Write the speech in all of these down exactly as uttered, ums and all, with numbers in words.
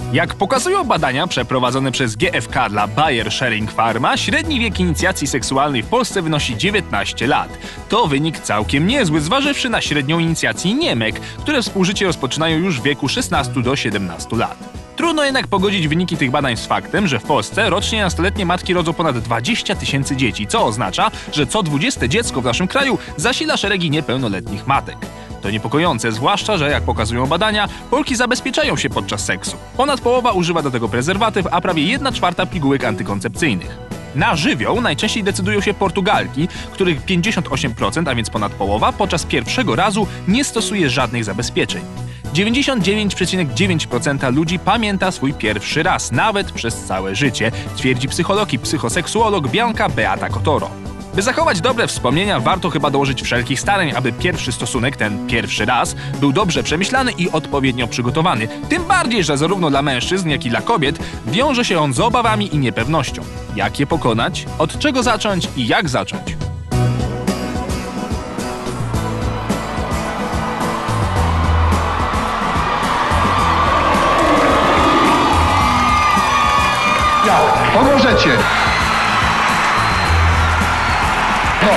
Jak pokazują badania przeprowadzone przez G F K dla Bayer Schering Pharma, średni wiek inicjacji seksualnej w Polsce wynosi dziewiętnaście lat. To wynik całkiem niezły, zważywszy na średnią inicjacji Niemek, które współżycie rozpoczynają już w wieku szesnastu do siedemnastu lat. Trudno jednak pogodzić wyniki tych badań z faktem, że w Polsce rocznie nastoletnie matki rodzą ponad dwadzieścia tysięcy dzieci, co oznacza, że co dwudzieste dziecko w naszym kraju zasila szeregi niepełnoletnich matek. To niepokojące, zwłaszcza, że jak pokazują badania, Polki zabezpieczają się podczas seksu. Ponad połowa używa do tego prezerwatyw, a prawie jedna czwarta pigułek antykoncepcyjnych. Na żywioł najczęściej decydują się Portugalki, których pięćdziesiąt osiem procent, a więc ponad połowa, podczas pierwszego razu nie stosuje żadnych zabezpieczeń. dziewięćdziesiąt dziewięć przecinek dziewięć procent ludzi pamięta swój pierwszy raz, nawet przez całe życie, twierdzi psycholog i psychoseksuolog Bianca Beata Kotoro. By zachować dobre wspomnienia, warto chyba dołożyć wszelkich starań, aby pierwszy stosunek, ten pierwszy raz, był dobrze przemyślany i odpowiednio przygotowany. Tym bardziej, że zarówno dla mężczyzn, jak i dla kobiet wiąże się on z obawami i niepewnością. Jak je pokonać? Od czego zacząć i jak zacząć? Jak? Pomożecie! No.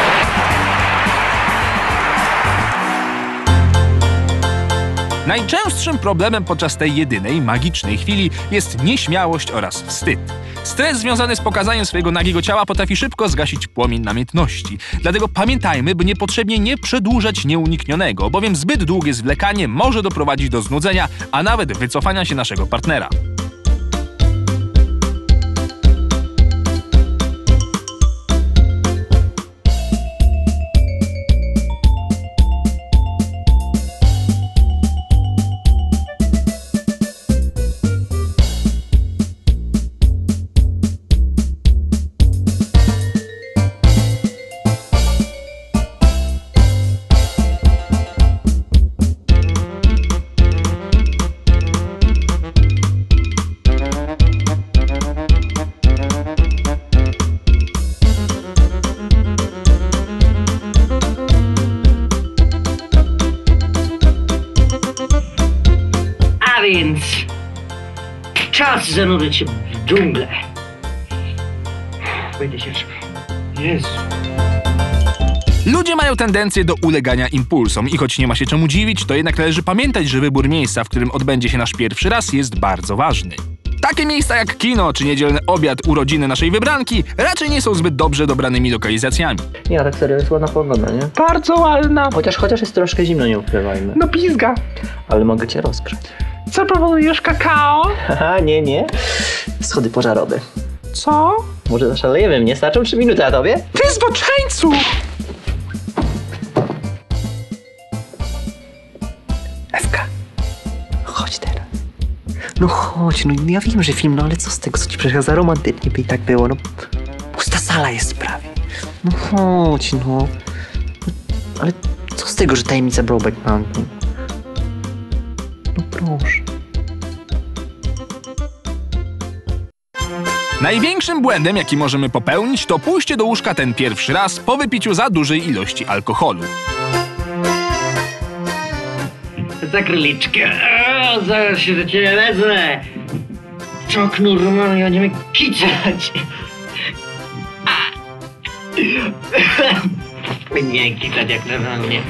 Najczęstszym problemem podczas tej jedynej, magicznej chwili jest nieśmiałość oraz wstyd. Stres związany z pokazaniem swojego nagiego ciała potrafi szybko zgasić płomień namiętności. Dlatego pamiętajmy, by niepotrzebnie nie przedłużać nieuniknionego, bowiem zbyt długie zwlekanie może doprowadzić do znudzenia, a nawet wycofania się naszego partnera. A więc czas zanurzyć się w dżunglę. Będę się trzymał. Jezu. Ludzie mają tendencję do ulegania impulsom i choć nie ma się czemu dziwić, to jednak należy pamiętać, że wybór miejsca, w którym odbędzie się nasz pierwszy raz, jest bardzo ważny. Takie miejsca jak kino czy niedzielny obiad, urodziny naszej wybranki raczej nie są zbyt dobrze dobranymi lokalizacjami. Nie, tak serio, jest ładna pogoda, nie? Bardzo ładna. Chociaż, chociaż jest troszkę zimno, nie ukrywajmy. No pizga. Ale mogę cię rozgrzać. Co proponujesz, kakao? Haha, nie, nie. Schody pożarowe. Co? Może zaszalejemy mnie? Starczą trzy minuty, a tobie? Ty zboczeńcu! Ewka, chodź teraz. No chodź, no ja wiem, że film, no ale co z tego, co ci przeszkadza, romantycznie by i tak było, no. Pusta sala jest prawie. No chodź, no. Ale co z tego, że tajemnica Brokeback Mountain? No proszę. Największym błędem, jaki możemy popełnić, to pójście do łóżka ten pierwszy raz po wypiciu za dużej ilości alkoholu. Za króliczkę. O, zaraz się do ciebie wezmę. Czok normalnie, będziemy kicać. Nie kicać jak normalnie.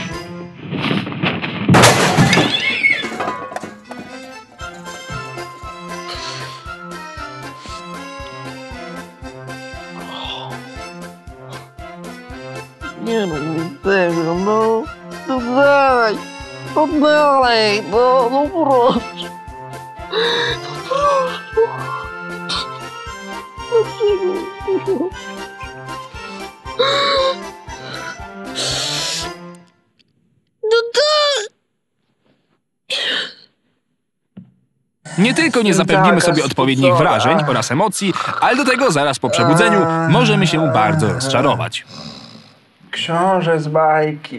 Nie no, tego, no. No dalej. No dalej, no, no proszę. No proszę. Dlaczego? No dalej. Nie tylko nie zapewnimy sobie odpowiednich wrażeń oraz emocji, ale do tego zaraz po przebudzeniu możemy się bardzo rozczarować. Książę z bajki.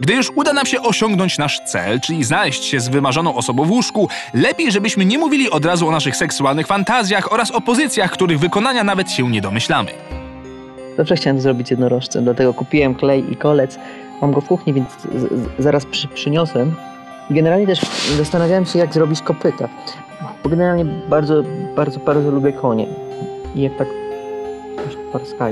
Gdy już uda nam się osiągnąć nasz cel, czyli znaleźć się z wymarzoną osobą w łóżku, lepiej, żebyśmy nie mówili od razu o naszych seksualnych fantazjach oraz o pozycjach, których wykonania nawet się nie domyślamy. Zawsze chciałem zrobić jednorożcem, dlatego kupiłem klej i kolec. Mam go w kuchni, więc z, z, zaraz przy, przyniosłem. Generalnie też zastanawiałem się, jak zrobić kopyta. Bo generalnie bardzo, bardzo, bardzo lubię konie. I jak tak coś parskają.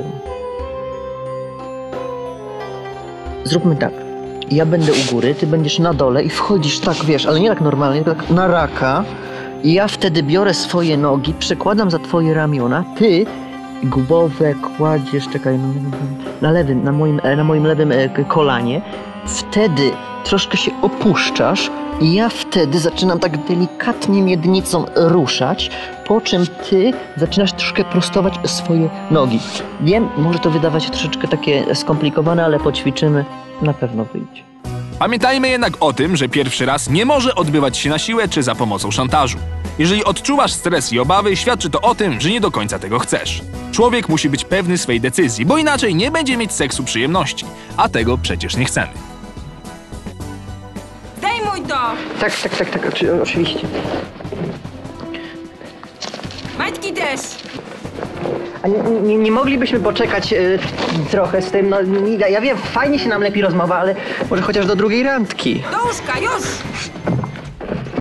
Zróbmy tak. Ja będę u góry, ty będziesz na dole i wchodzisz tak, wiesz, ale nie tak normalnie, tylko tak na raka. I ja wtedy biorę swoje nogi, przekładam za twoje ramiona, ty głowę kładziesz, czekaj, na lewym, na moim, na moim lewym kolanie. Wtedy troszkę się opuszczasz i ja wtedy zaczynam tak delikatnie miednicą ruszać, po czym ty zaczynasz troszkę prostować swoje nogi. Wiem, może to wydawać się troszeczkę takie skomplikowane, ale poćwiczymy, na pewno wyjdzie. Pamiętajmy jednak o tym, że pierwszy raz nie może odbywać się na siłę czy za pomocą szantażu. Jeżeli odczuwasz stres i obawy, świadczy to o tym, że nie do końca tego chcesz. Człowiek musi być pewny swej decyzji, bo inaczej nie będzie mieć seksu przyjemności, a tego przecież nie chcemy. Zdejmuj to! Tak, tak, tak, tak, oczy, oczywiście. Majtki też! A nie, nie, nie moglibyśmy poczekać y, trochę z tym, no ja, ja wiem, fajnie się nam lepi rozmowa, ale może chociaż do drugiej randki. Do łóżka, już!